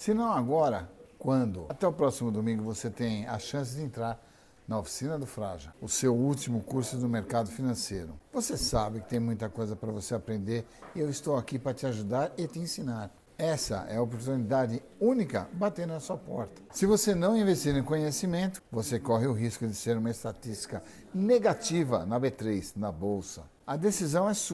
Se não agora, quando? Até o próximo domingo você tem a chance de entrar na Oficina do Fraja, o seu último curso do mercado financeiro. Você sabe que tem muita coisa para você aprender e eu estou aqui para te ajudar e te ensinar. Essa é a oportunidade única batendo na sua porta. Se você não investir em conhecimento, você corre o risco de ser uma estatística negativa na B3, na Bolsa. A decisão é sua.